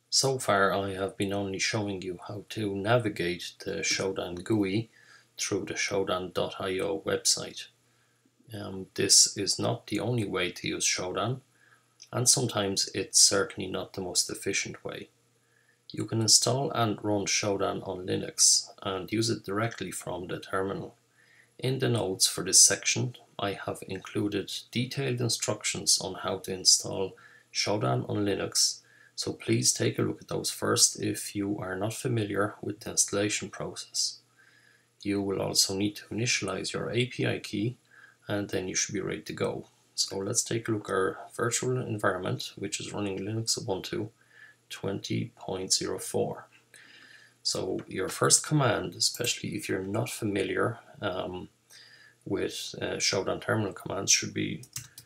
So far I have been only showing you how to navigate the Shodan GUI through the Shodan.io website. This is not the only way to use Shodan, and sometimes it's certainly not the most efficient way. You can install and run Shodan on Linux and use it directly from the terminal. In the notes for this section, I have included detailed instructions on how to install Shodan on Linux, so please take a look at those first if you are not familiar with the installation process. You will also need to initialize your API key and then you should be ready to go. So let's take a look at our virtual environment, which is running Linux Ubuntu 20.04. So your first command, especially if you're not familiar with Shodan terminal commands, should be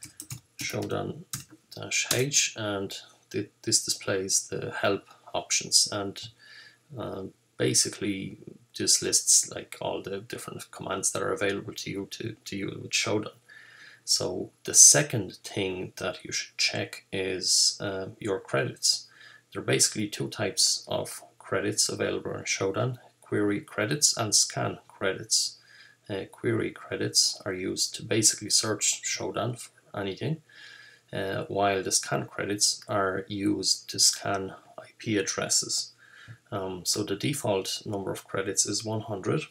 Shodan-H, and this displays the help options, and basically this lists like all the different commands that are available to you to use with Shodan. So the second thing that you should check is your credits. There are basically two types of credits available in Shodan: query credits and scan credits. Query credits are used to basically search Shodan for anything, while the scan credits are used to scan IP addresses. So the default number of credits is 100,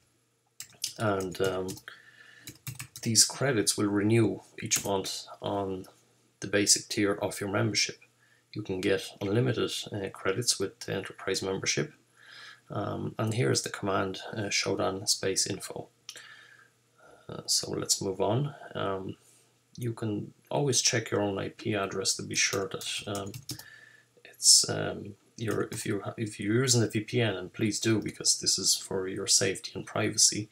and these credits will renew each month on the basic tier of your membership. You can get unlimited credits with the enterprise membership, and here's the command Shodan space info. So let's move on. You can always check your own IP address to be sure that it's if you're using a VPN, and please do, because this is for your safety and privacy.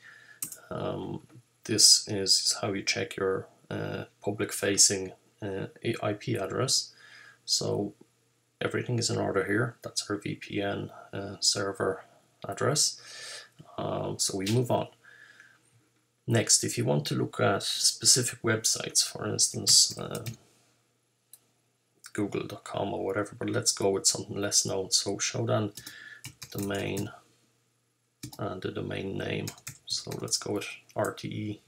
This is how you check your public-facing IP address. So everything is in order here. That's our VPN server address. So we move on. Next, if you want to look at specific websites, for instance, google.com or whatever, but let's go with something less known. So Shodan domain and the domain name. So let's go with rte.ie.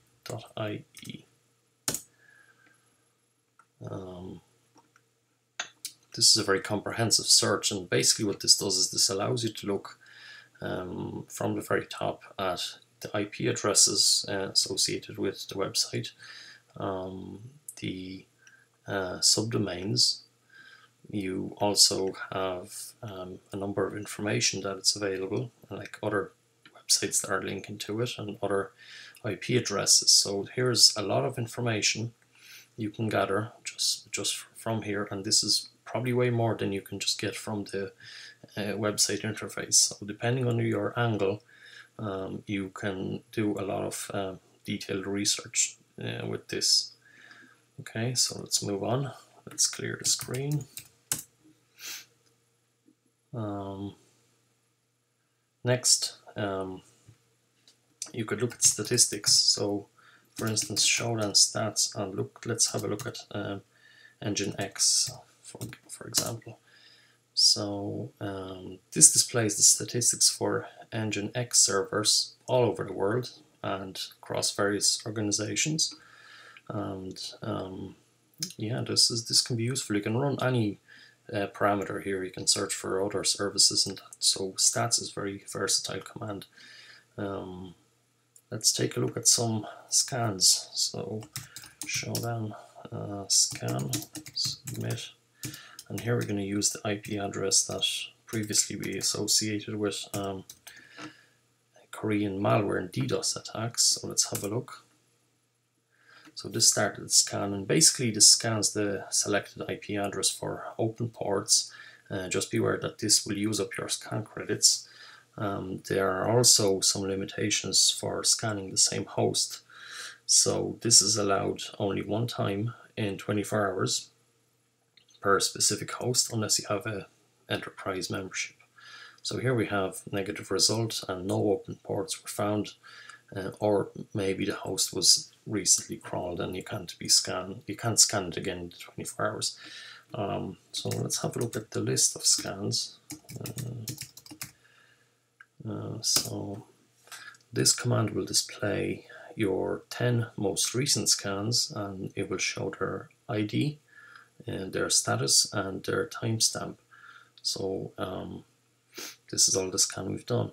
This is a very comprehensive search, and basically what this does is this allows you to look from the very top at the IP addresses associated with the website, the subdomains. You also have a number of information that it's available, like other websites that are linking to it and other IP addresses. So here's a lot of information you can gather just from here, and this is probably way more than you can just get from the website interface. So depending on your angle, you can do a lot of detailed research with this. Okay, so let's move on. Let's clear the screen. Next, you could look at statistics. So for instance, Shodan stats, and let's have a look at Nginx, for example. So this displays the statistics for Nginx servers all over the world and across various organizations. And yeah, this can be useful. You can run any parameter here. You can search for other services and that. So stats is a very versatile command. Let's take a look at some scans. So Shodan scan submit, and here we're going to use the IP address that previously we associated with Korean malware and DDoS attacks. So let's have a look. So this started the scan, and basically this scans the selected IP address for open ports. Just beware that this will use up your scan credits. There are also some limitations for scanning the same host. So this is allowed only one time in 24 hours per specific host, unless you have an enterprise membership. So here we have negative result and no open ports were found, or maybe the host was recently crawled and you can't scan it again in 24 hours. So let's have a look at the list of scans. So this command will display your 10 most recent scans, and it will show their ID and their status and their timestamp. So this is all the scan we've done.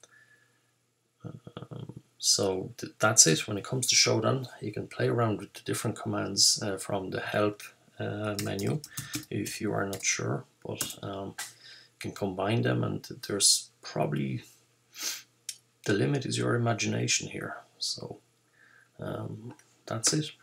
So that's it. When it comes to Shodan, you can play around with the different commands from the help menu if you are not sure, but you can combine them, and there's probably, the limit is your imagination here. So that's it.